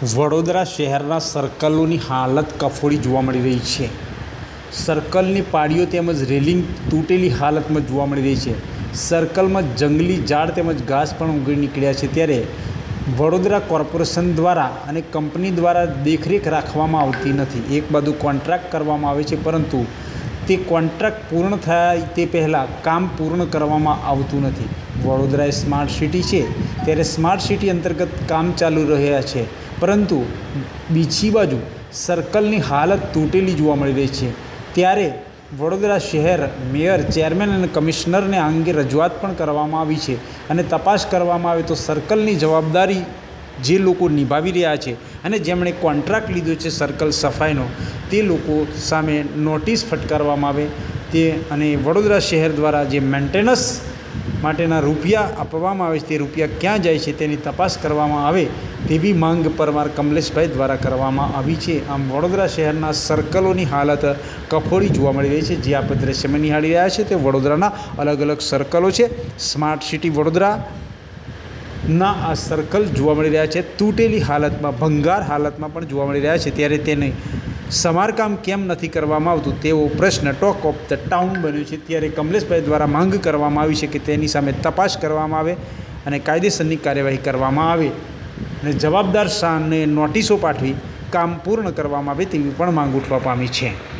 વડોદરા શહેરના સર્કલોની હાલત કફોડી જોવા મળી રહી છે। સર્કલની પાળીઓ તેમજ રેલિંગ તૂટેલી હાલતમાં જોવા મળી રહી છે। સર્કલમાં જંગલી ઝાડ તેમજ ઘાસ પણ ઉગી નીકળ્યા છે। ત્યારે વડોદરા કોર્પોરેશન દ્વારા અને કંપની દ્વારા દેખરેખ રાખવામાં આવતી નથી। એક બાજુ કોન્ટ્રાક્ટ કરવામાં આવે છે, પરંતુ તે કોન્ટ્રાક્ટ પૂર્ણ થાય તે પહેલાં કામ પૂર્ણ કરવામાં આવતું નથી। વડોદરા એ સ્માર્ટ સિટી છે, ત્યારે સ્માર્ટ સિટી અંતર્ગત કામ ચાલુ રહ્યા છે, પરંતુ બીજી બાજુ સર્કલની હાલત તૂટેલી જોવા મળી રહી છે। ત્યારે વડોદરા શહેર મેયર, ચેરમેન અને કમિશનરને આ અંગે રજૂઆત પણ કરવામાં આવી છે અને તપાસ કરવામાં આવે તો સર્કલની જવાબદારી જે લોકો નિભાવી રહ્યા છે અને જેમણે કોન્ટ્રાક્ટ લીધો છે સર્કલ સફાઈનો, તે લોકો સામે નોટિસ ફટકારવામાં આવે તે અને વડોદરા શહેર દ્વારા જે મેન્ટેનન્સ માટેના રૂપિયા આપવામાં આવે છે તે રૂપિયા ક્યાં જાય છે તેની તપાસ કરવામાં આવે તેવી માંગ પરમાર કમલેશભાઈ દ્વારા કરવામાં આવી છે। આમ વડોદરા શહેરના સર્કલોની હાલત કફોડી જોવા મળી રહી છે। જે આપણે દ્રશ્યમાં નિહાળી રહ્યા છે તે વડોદરાના અલગ અલગ સર્કલો છે। સ્માર્ટ સિટી વડોદરાના આ સર્કલ જોવા મળી રહ્યા છે તૂટેલી હાલતમાં, ભંગાર હાલતમાં પણ જોવા મળી રહ્યા છે। ત્યારે તેને સમારકામ કેમ નથી કરવામાં આવતું તેવો પ્રશ્ન ટોક ઓફ ધ ટાઉન બન્યો છે। ત્યારે કમલેશભાઈ દ્વારા માંગ કરવામાં આવી છે કે તેની સામે તપાસ કરવામાં આવે અને કાયદેસરની કાર્યવાહી કરવામાં આવે અને જવાબદાર સામે નોટિસો પાઠવી કામ પૂર્ણ કરવામાં આવે તેવી પણ માંગ ઉઠવા પામી છે।